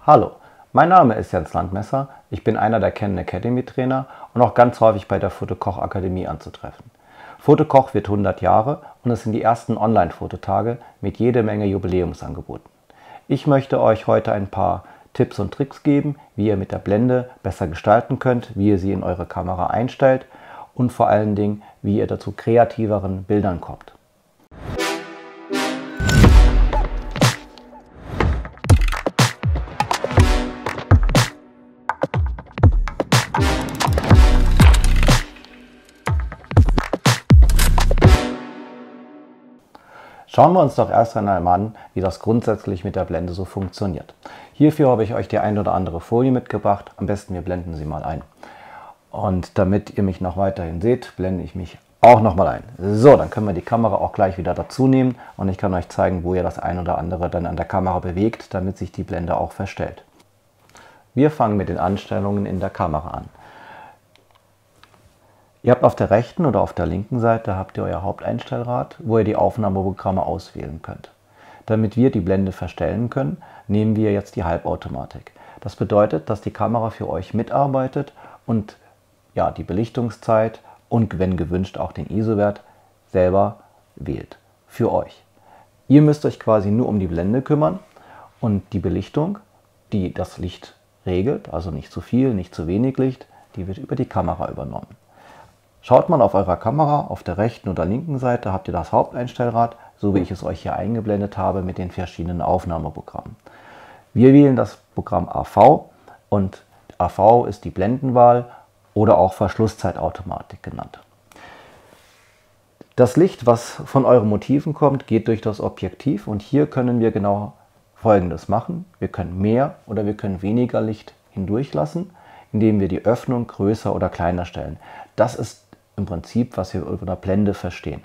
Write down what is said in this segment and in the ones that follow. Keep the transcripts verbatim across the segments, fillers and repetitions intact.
Hallo, mein Name ist Jens Landmesser, ich bin einer der Canon Academy Trainer und auch ganz häufig bei der Fotokoch Akademie anzutreffen. Fotokoch wird hundert Jahre und es sind die ersten Online-Fototage mit jede Menge Jubiläumsangeboten. Ich möchte euch heute ein paar Tipps und Tricks geben, wie ihr mit der Blende besser gestalten könnt, wie ihr sie in eure Kamera einstellt und vor allen Dingen, wie ihr dazu kreativeren Bildern kommt. Schauen wir uns doch erst einmal an, wie das grundsätzlich mit der Blende so funktioniert. Hierfür habe ich euch die ein oder andere Folie mitgebracht. Am besten wir blenden sie mal ein. Und damit ihr mich noch weiterhin seht, blende ich mich auch noch mal ein. So, dann können wir die Kamera auch gleich wieder dazu nehmen und ich kann euch zeigen, wo ihr das ein oder andere dann an der Kamera bewegt, damit sich die Blende auch verstellt. Wir fangen mit den Einstellungen in der Kamera an. Ihr habt auf der rechten oder auf der linken Seite habt ihr euer Haupteinstellrad, wo ihr die Aufnahmeprogramme auswählen könnt. Damit wir die Blende verstellen können, nehmen wir jetzt die Halbautomatik. Das bedeutet, dass die Kamera für euch mitarbeitet und ja, die Belichtungszeit und wenn gewünscht auch den I S O-Wert selber wählt. Für euch. Ihr müsst euch quasi nur um die Blende kümmern und die Belichtung, die das Licht regelt, also nicht zu viel, nicht zu wenig Licht, die wird über die Kamera übernommen. Schaut mal auf eurer Kamera, auf der rechten oder linken Seite habt ihr das Haupteinstellrad, so wie ich es euch hier eingeblendet habe mit den verschiedenen Aufnahmeprogrammen. Wir wählen das Programm A V und A V ist die Blendenwahl oder auch Verschlusszeitautomatik genannt. Das Licht, was von euren Motiven kommt, geht durch das Objektiv und hier können wir genau Folgendes machen. Wir können mehr oder wir können weniger Licht hindurchlassen, indem wir die Öffnung größer oder kleiner stellen. Das ist im Prinzip, was wir unter der Blende verstehen.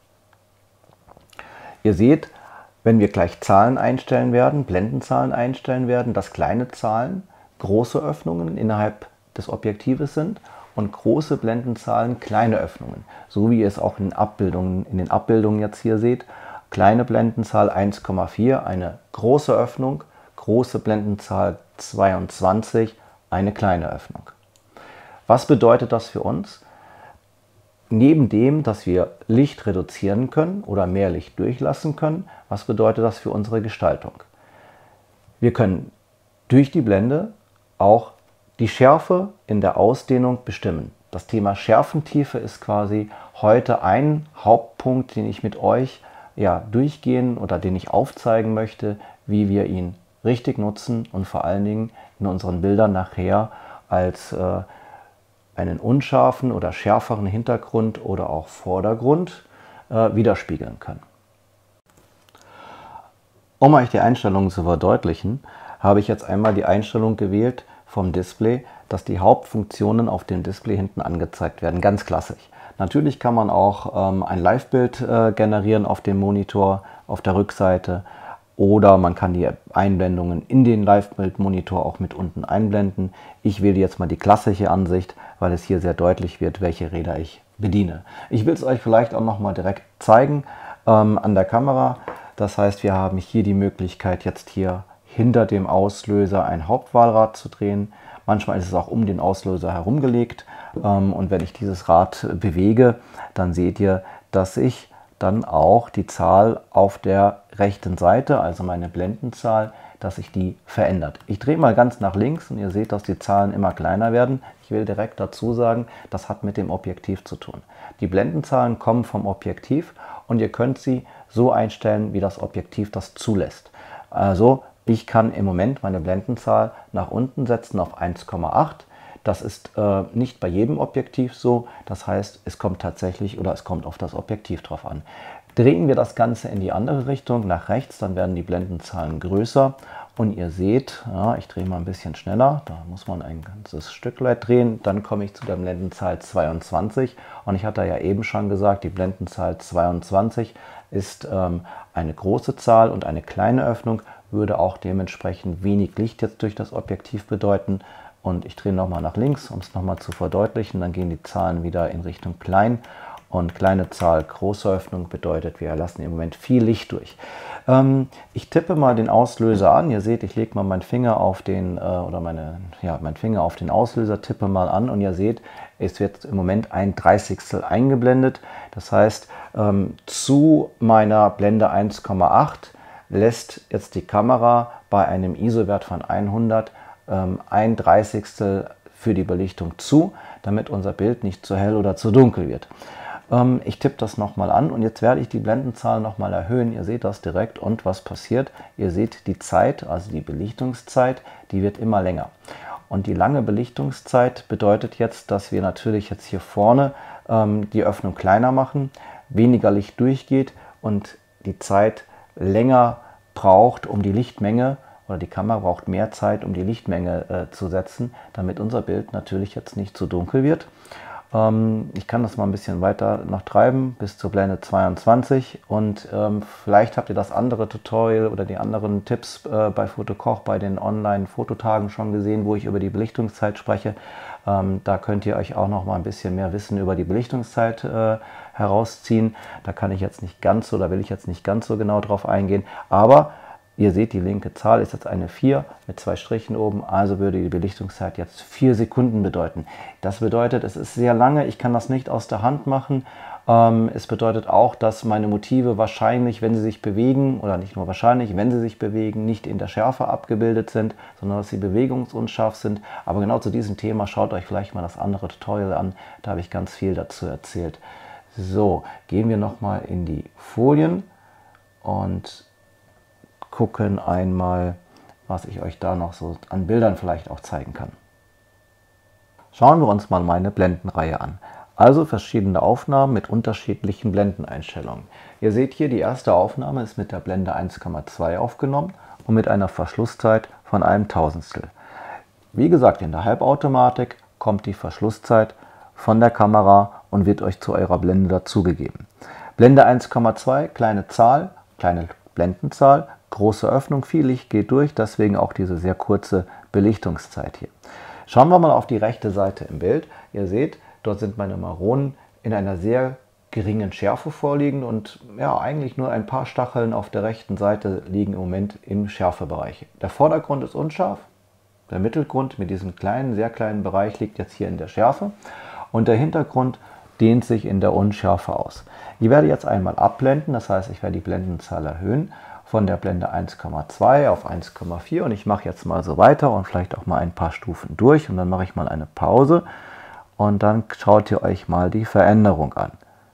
Ihr seht, wenn wir gleich Zahlen einstellen werden, Blendenzahlen einstellen werden, dass kleine Zahlen große Öffnungen innerhalb des Objektives sind und große Blendenzahlen kleine Öffnungen. So wie ihr es auch in den Abbildungen, in den Abbildungen jetzt hier seht. Kleine Blendenzahl eins Komma vier, eine große Öffnung, große Blendenzahl zweiundzwanzig, eine kleine Öffnung. Was bedeutet das für uns? Neben dem, dass wir Licht reduzieren können oder mehr Licht durchlassen können, was bedeutet das für unsere Gestaltung? Wir können durch die Blende auch die Schärfe in der Ausdehnung bestimmen. Das Thema Schärfentiefe ist quasi heute ein Hauptpunkt, den ich mit euch ja, durchgehen oder den ich aufzeigen möchte, wie wir ihn richtig nutzen und vor allen Dingen in unseren Bildern nachher als äh, einen unscharfen oder schärferen Hintergrund oder auch Vordergrund äh, widerspiegeln können. Um euch die Einstellungen zu verdeutlichen, habe ich jetzt einmal die Einstellung gewählt vom Display, dass die Hauptfunktionen auf dem Display hinten angezeigt werden. Ganz klassisch. Natürlich kann man auch ähm, ein Live-Bild äh, generieren auf dem Monitor, auf der Rückseite. Oder man kann die Einblendungen in den Live-Bild-Monitor auch mit unten einblenden. Ich wähle jetzt mal die klassische Ansicht, weil es hier sehr deutlich wird, welche Räder ich bediene. Ich will es euch vielleicht auch noch mal direkt zeigen ähm, an der Kamera. Das heißt, wir haben hier die Möglichkeit, jetzt hier hinter dem Auslöser ein Hauptwahlrad zu drehen. Manchmal ist es auch um den Auslöser herumgelegt. Ähm, und wenn ich dieses Rad bewege, dann seht ihr, dass ich dann auch die Zahl auf der rechten Seite, also meine Blendenzahl, dass sich die verändert. Ich drehe mal ganz nach links und ihr seht, dass die Zahlen immer kleiner werden. Ich will direkt dazu sagen, das hat mit dem Objektiv zu tun. Die Blendenzahlen kommen vom Objektiv und ihr könnt sie so einstellen, wie das Objektiv das zulässt. Also ich kann im Moment meine Blendenzahl nach unten setzen auf eins Komma acht. Das ist äh, nicht bei jedem Objektiv so, das heißt, es kommt tatsächlich oder es kommt auf das Objektiv drauf an. Drehen wir das Ganze in die andere Richtung, nach rechts, dann werden die Blendenzahlen größer und ihr seht, ja, ich drehe mal ein bisschen schneller, da muss man ein ganzes Stück weit drehen, dann komme ich zu der Blendenzahl zweiundzwanzig und ich hatte ja eben schon gesagt, die Blendenzahl zweiundzwanzig ist ähm, eine große Zahl und eine kleine Öffnung würde auch dementsprechend wenig Licht jetzt durch das Objektiv bedeuten. Und ich drehe nochmal nach links, um es nochmal zu verdeutlichen. Dann gehen die Zahlen wieder in Richtung klein Und kleine Zahl, große Öffnung bedeutet, wir lassen im Moment viel Licht durch. Ähm, ich tippe mal den Auslöser an. Ihr seht, ich lege mal meinen Finger auf den, äh, oder meine, ja, meinen Finger auf den Auslöser, tippe mal an und ihr seht, es wird im Moment ein Dreißigstel eingeblendet. Das heißt, ähm, zu meiner Blende eins Komma acht lässt jetzt die Kamera bei einem I S O-Wert von hundert ähm, ein Dreißigstel für die Belichtung zu, damit unser Bild nicht zu hell oder zu dunkel wird. Ähm, ich tippe das nochmal an und jetzt werde ich die Blendenzahl nochmal erhöhen. Ihr seht das direkt und was passiert? Ihr seht die Zeit, also die Belichtungszeit, die wird immer länger. Und die lange Belichtungszeit bedeutet jetzt, dass wir natürlich jetzt hier vorne ähm, die Öffnung kleiner machen, weniger Licht durchgeht und die Zeit länger braucht, um die Lichtmenge, oder die Kamera braucht mehr Zeit, um die Lichtmenge äh, zu setzen, damit unser Bild natürlich jetzt nicht zu dunkel wird. Ähm, ich kann das mal ein bisschen weiter noch treiben, bis zur Blende zweiundzwanzig und ähm, vielleicht habt ihr das andere Tutorial oder die anderen Tipps äh, bei Fotokoch, bei den Online-Fototagen schon gesehen, wo ich über die Belichtungszeit spreche. Ähm, da könnt ihr euch auch noch mal ein bisschen mehr Wissen über die Belichtungszeit äh, herausziehen. Da kann ich jetzt nicht ganz so, da will ich jetzt nicht ganz so genau drauf eingehen, aber ihr seht, die linke Zahl ist jetzt eine vier mit zwei Strichen oben, also würde die Belichtungszeit jetzt vier Sekunden bedeuten. Das bedeutet, es ist sehr lange, ich kann das nicht aus der Hand machen. Ähm, es bedeutet auch, dass meine Motive wahrscheinlich, wenn sie sich bewegen, oder nicht nur wahrscheinlich, wenn sie sich bewegen, nicht in der Schärfe abgebildet sind, sondern dass sie bewegungsunscharf sind. Aber genau zu diesem Thema schaut euch vielleicht mal das andere Tutorial an, da habe ich ganz viel dazu erzählt. So, gehen wir nochmal in die Folien und gucken einmal, was ich euch da noch so an Bildern vielleicht auch zeigen kann. Schauen wir uns mal meine Blendenreihe an. Also verschiedene Aufnahmen mit unterschiedlichen Blendeneinstellungen. Ihr seht hier, die erste Aufnahme ist mit der Blende eins Komma zwei aufgenommen und mit einer Verschlusszeit von einem Tausendstel. Wie gesagt, in der Halbautomatik kommt die Verschlusszeit von der Kamera und wird euch zu eurer Blende dazugegeben. Blende eins Komma zwei, kleine Zahl, kleine Blendenzahl, große Öffnung, viel Licht geht durch, deswegen auch diese sehr kurze Belichtungszeit hier. Schauen wir mal auf die rechte Seite im Bild. Ihr seht, dort sind meine Maronen in einer sehr geringen Schärfe vorliegend und ja, eigentlich nur ein paar Stacheln auf der rechten Seite liegen im Moment im Schärfebereich. Der Vordergrund ist unscharf, der Mittelgrund mit diesem kleinen, sehr kleinen Bereich liegt jetzt hier in der Schärfe und der Hintergrund dehnt sich in der Unschärfe aus. Ich werde jetzt einmal abblenden, das heißt, ich werde die Blendenzahl erhöhen von der Blende eins Komma zwei auf eins Komma vier und ich mache jetzt mal so weiter und vielleicht auch mal ein paar Stufen durch und dann mache ich mal eine Pause und dann schaut ihr euch mal die Veränderung an.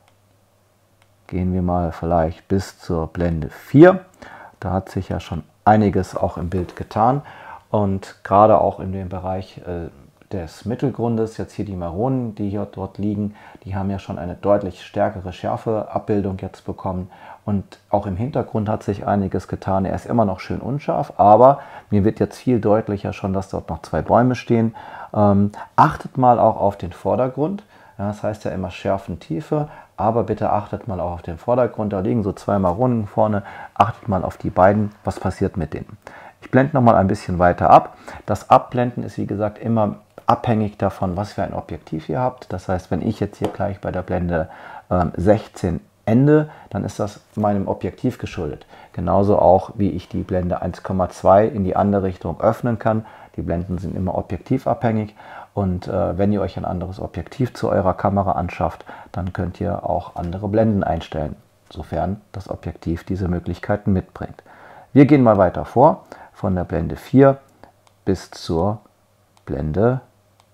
Gehen wir mal vielleicht bis zur Blende vier, da hat sich ja schon einiges auch im Bild getan und gerade auch in dem Bereich äh, des Mittelgrundes, jetzt hier die Maronen, die hier dort liegen, die haben ja schon eine deutlich stärkere Schärfeabbildung jetzt bekommen und auch im Hintergrund hat sich einiges getan. Er ist immer noch schön unscharf, aber mir wird jetzt viel deutlicher schon, dass dort noch zwei Bäume stehen. Ähm, achtet mal auch auf den Vordergrund, ja, das heißt ja immer Schärfentiefe, aber bitte achtet mal auch auf den Vordergrund, da liegen so zwei Maronen vorne, achtet mal auf die beiden, was passiert mit denen. Ich blende noch mal ein bisschen weiter ab. Das Abblenden ist wie gesagt immer abhängig davon, was für ein Objektiv ihr habt. Das heißt, wenn ich jetzt hier gleich bei der Blende ähm, sechzehn ende, dann ist das meinem Objektiv geschuldet. Genauso auch, wie ich die Blende eins Komma zwei in die andere Richtung öffnen kann. Die Blenden sind immer objektivabhängig und äh, wenn ihr euch ein anderes Objektiv zu eurer Kamera anschafft, dann könnt ihr auch andere Blenden einstellen, sofern das Objektiv diese Möglichkeiten mitbringt. Wir gehen mal weiter vor, von der Blende vier bis zur Blende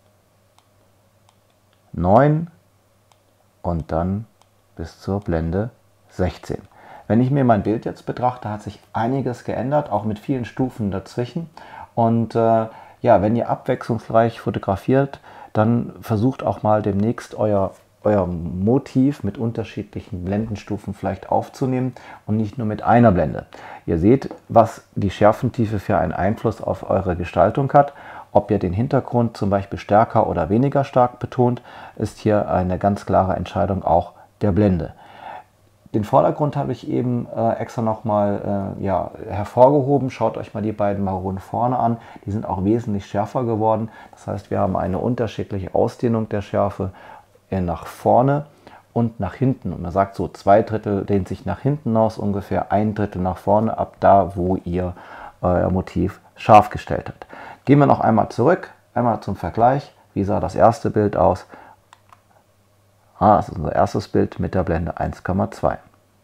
neun und dann bis zur Blende sechzehn. Wenn ich mir mein Bild jetzt betrachte, hat sich einiges geändert, auch mit vielen Stufen dazwischen. Und äh, ja, wenn ihr abwechslungsreich fotografiert, dann versucht auch mal demnächst euer, euer Motiv mit unterschiedlichen Blendenstufen vielleicht aufzunehmen und nicht nur mit einer Blende. Ihr seht, was die Schärfentiefe für einen Einfluss auf eure Gestaltung hat. Ob ihr den Hintergrund zum Beispiel stärker oder weniger stark betont, ist hier eine ganz klare Entscheidung auch der Blende. Den Vordergrund habe ich eben äh, extra nochmal äh, ja, hervorgehoben. Schaut euch mal die beiden Maronen vorne an. Die sind auch wesentlich schärfer geworden. Das heißt, wir haben eine unterschiedliche Ausdehnung der Schärfe nach vorne und nach hinten. Und man sagt so, zwei Drittel dehnt sich nach hinten aus, ungefähr ein Drittel nach vorne, ab da, wo ihr euer Motiv scharf gestellt habt. Gehen wir noch einmal zurück, einmal zum Vergleich. Wie sah das erste Bild aus? Ah, das ist unser erstes Bild mit der Blende eins Komma zwei.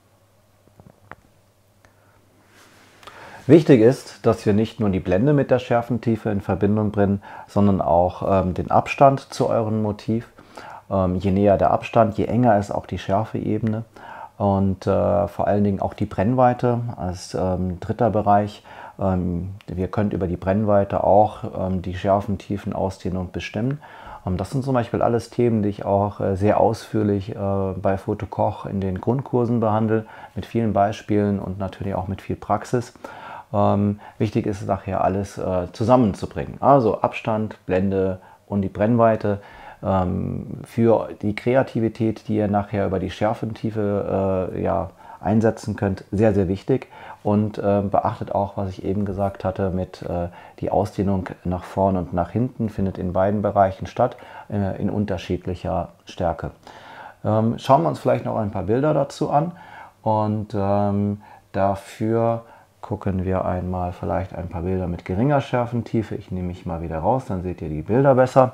Wichtig ist, dass wir nicht nur die Blende mit der Schärfentiefe in Verbindung bringen, sondern auch ähm, den Abstand zu eurem Motiv. Ähm, je näher der Abstand, je enger ist auch die Schärfeebene und äh, vor allen Dingen auch die Brennweite als ähm, dritter Bereich. Ähm, ihr könnt über die Brennweite auch ähm, die Schärfentiefen-Ausdehnung bestimmen. Ähm, das sind zum Beispiel alles Themen, die ich auch äh, sehr ausführlich äh, bei Fotokoch in den Grundkursen behandle, mit vielen Beispielen und natürlich auch mit viel Praxis. Ähm, wichtig ist es nachher alles äh, zusammenzubringen. Also Abstand, Blende und die Brennweite ähm, für die Kreativität, die ihr nachher über die Schärfentiefe äh, ja, einsetzen könnt, sehr, sehr wichtig. Und äh, beachtet auch, was ich eben gesagt hatte, mit äh, die Ausdehnung nach vorn und nach hinten findet in beiden Bereichen statt, äh, in unterschiedlicher Stärke. Ähm, schauen wir uns vielleicht noch ein paar Bilder dazu an und ähm, dafür gucken wir einmal vielleicht ein paar Bilder mit geringer Schärfentiefe. Ich nehme mich mal wieder raus, dann seht ihr die Bilder besser.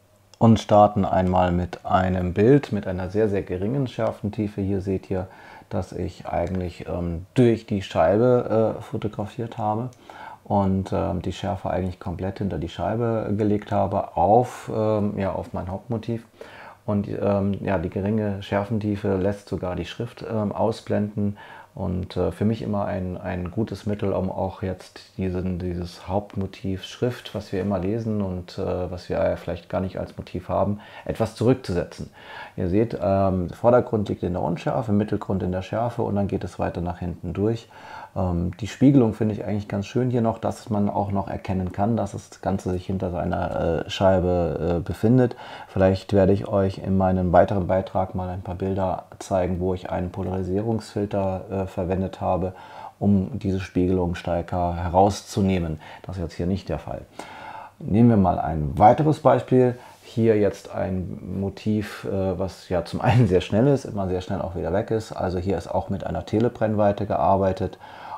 Und starten einmal mit einem Bild mit einer sehr, sehr geringen Schärfentiefe. Hier seht ihr, dass ich eigentlich ähm, durch die Scheibe äh, fotografiert habe und ähm, die Schärfe eigentlich komplett hinter die Scheibe gelegt habe auf, ähm, ja, auf mein Hauptmotiv. Und ähm, ja, die geringe Schärfentiefe lässt sogar die Schrift ähm, ausblenden. Und äh, für mich immer ein, ein gutes Mittel, um auch jetzt diesen, dieses Hauptmotiv Schrift, was wir immer lesen und äh, was wir vielleicht gar nicht als Motiv haben, etwas zurückzusetzen. Ihr seht, ähm, der Vordergrund liegt in der Unschärfe, Mittelgrund in der Schärfe und dann geht es weiter nach hinten durch. Ähm, die Spiegelung finde ich eigentlich ganz schön hier noch, dass man auch noch erkennen kann, dass das Ganze sich hinter seiner äh, Scheibe äh, befindet. Vielleicht werde ich euch in meinem weiteren Beitrag mal ein paar Bilder zeigen, wo ich einen Polarisierungsfilter äh, verwendet habe, um diese Spiegelung stärker herauszunehmen. Das ist jetzt hier nicht der Fall. Nehmen wir mal ein weiteres Beispiel. Hier jetzt ein Motiv, was ja zum einen sehr schnell ist, immer sehr schnell auch wieder weg ist. Also hier ist auch mit einer Telebrennweite gearbeitet,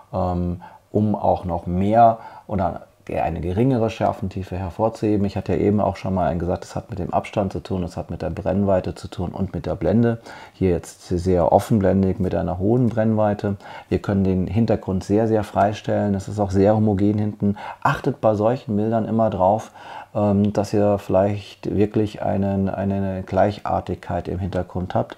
um auch noch mehr oder eine geringere Schärfentiefe hervorzuheben. Ich hatte ja eben auch schon mal gesagt, es hat mit dem Abstand zu tun, es hat mit der Brennweite zu tun und mit der Blende. Hier jetzt sehr offenblendig mit einer hohen Brennweite. Wir können den Hintergrund sehr, sehr freistellen. Es ist auch sehr homogen hinten. Achtet bei solchen Bildern immer drauf, dass ihr vielleicht wirklich einen, eine Gleichartigkeit im Hintergrund habt.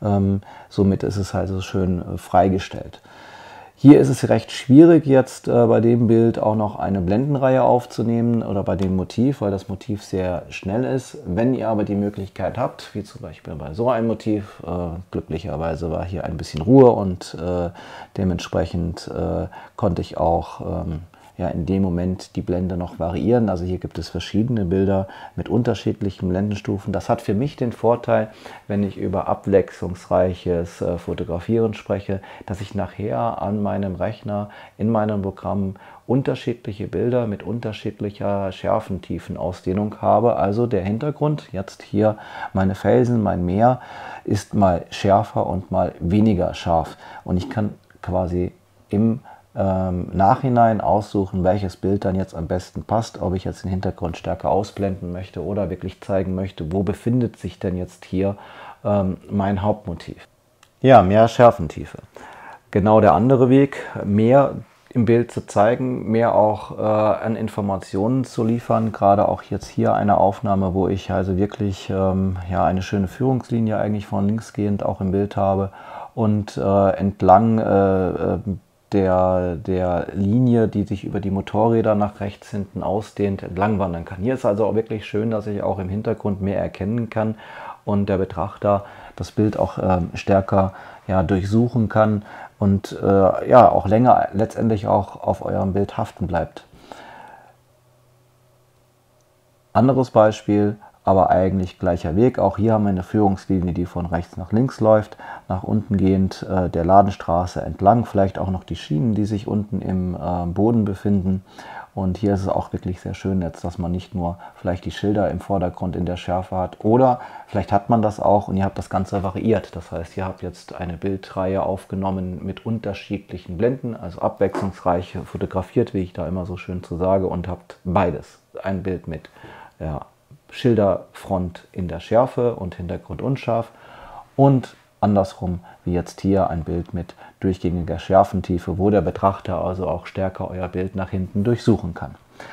Somit ist es halt so schön freigestellt. Hier ist es recht schwierig jetzt äh, bei dem Bild auch noch eine Blendenreihe aufzunehmen oder bei dem Motiv, weil das Motiv sehr schnell ist. Wenn ihr aber die Möglichkeit habt, wie zum Beispiel bei so einem Motiv, äh, glücklicherweise war hier ein bisschen Ruhe und äh, dementsprechend äh, konnte ich auch ähm, ja, in dem Moment die Blende noch variieren. Also hier gibt es verschiedene Bilder mit unterschiedlichen Blendenstufen. Das hat für mich den Vorteil, wenn ich über abwechslungsreiches äh, Fotografieren spreche, dass ich nachher an meinem Rechner in meinem Programm unterschiedliche Bilder mit unterschiedlicher Schärfentiefenausdehnung habe. Also der Hintergrund, jetzt hier meine Felsen, mein Meer, ist mal schärfer und mal weniger scharf. Und ich kann quasi im Ähm, Nachhinein aussuchen, welches Bild dann jetzt am besten passt, ob ich jetzt den Hintergrund stärker ausblenden möchte oder wirklich zeigen möchte, wo befindet sich denn jetzt hier ähm, mein Hauptmotiv. Ja, mehr Schärfentiefe. Genau der andere Weg, mehr im Bild zu zeigen, mehr auch äh, an Informationen zu liefern. Gerade auch jetzt hier eine Aufnahme, wo ich also wirklich ähm, ja, eine schöne Führungslinie eigentlich von links gehend auch im Bild habe und äh, entlang äh, Der, der Linie, die sich über die Motorräder nach rechts hinten ausdehnt, entlang wandern kann. Hier ist also auch wirklich schön, dass ich auch im Hintergrund mehr erkennen kann und der Betrachter das Bild auch äh, stärker ja, durchsuchen kann und äh, ja, auch länger letztendlich auch auf eurem Bild haften bleibt. Anderes Beispiel, aber eigentlich gleicher Weg. Auch hier haben wir eine Führungslinie, die von rechts nach links läuft, nach unten gehend äh, der Ladenstraße entlang, vielleicht auch noch die Schienen, die sich unten im äh, Boden befinden. Und hier ist es auch wirklich sehr schön jetzt, dass man nicht nur vielleicht die Schilder im Vordergrund in der Schärfe hat, oder vielleicht hat man das auch und ihr habt das Ganze variiert. Das heißt, ihr habt jetzt eine Bildreihe aufgenommen mit unterschiedlichen Blenden, also abwechslungsreich fotografiert, wie ich da immer so schön zu sage, und habt beides. Ein Bild mit ja, Schilderfront in der Schärfe und Hintergrund unscharf und andersrum, wie jetzt hier, ein Bild mit durchgängiger Schärfentiefe, wo der Betrachter also auch stärker euer Bild nach hinten durchsuchen kann.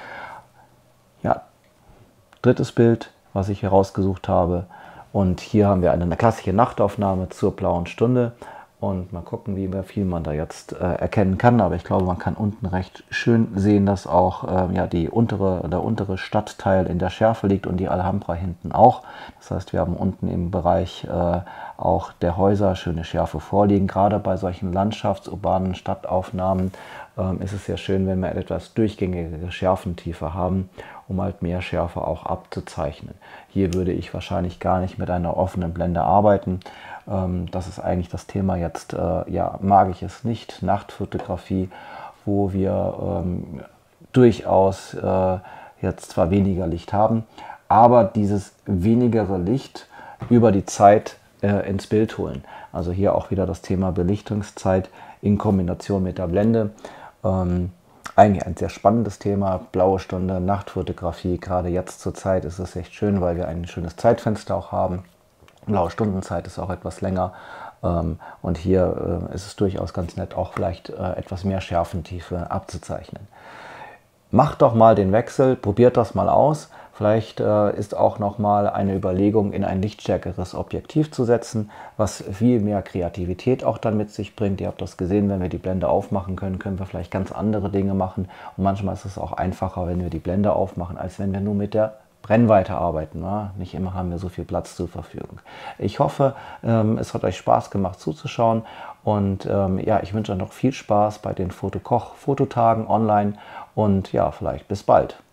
Ja, drittes Bild, was ich herausgesucht habe. Und hier haben wir eine, eine klassische Nachtaufnahme zur blauen Stunde. Und mal gucken, wie viel man da jetzt äh, erkennen kann. Aber ich glaube, man kann unten recht schön sehen, dass auch äh, ja, die untere, der untere Stadtteil in der Schärfe liegt und die Alhambra hinten auch. Das heißt, wir haben unten im Bereich äh, auch der Häuser schöne Schärfe vorliegen. Gerade bei solchen landschaftsurbanen Stadtaufnahmen ähm, ist es sehr schön, wenn wir etwas durchgängige Schärfentiefe haben, um halt mehr Schärfe auch abzuzeichnen. Hier würde ich wahrscheinlich gar nicht mit einer offenen Blende arbeiten. Ähm, das ist eigentlich das Thema jetzt, äh, ja, mag ich es nicht, Nachtfotografie, wo wir ähm, durchaus äh, jetzt zwar weniger Licht haben, aber dieses wenigere Licht über die Zeit äh, ins Bild holen. Also hier auch wieder das Thema Belichtungszeit in Kombination mit der Blende. Ähm, Eigentlich ein sehr spannendes Thema, blaue Stunde, Nachtfotografie. Gerade jetzt zur Zeit ist es echt schön, weil wir ein schönes Zeitfenster auch haben. Blaue Stundenzeit ist auch etwas länger. Und hier ist es durchaus ganz nett, auch vielleicht etwas mehr Schärfentiefe abzuzeichnen. Macht doch mal den Wechsel, probiert das mal aus. Vielleicht äh, ist auch noch mal eine Überlegung, in ein lichtstärkeres Objektiv zu setzen, was viel mehr Kreativität auch dann mit sich bringt. Ihr habt das gesehen, wenn wir die Blende aufmachen können, können wir vielleicht ganz andere Dinge machen. Und manchmal ist es auch einfacher, wenn wir die Blende aufmachen, als wenn wir nur mit der Brennweite arbeiten. Ne? Nicht immer haben wir so viel Platz zur Verfügung. Ich hoffe, ähm, es hat euch Spaß gemacht zuzuschauen. Und ähm, ja, ich wünsche euch noch viel Spaß bei den Fotokoch-Fototagen online. Und ja, vielleicht bis bald.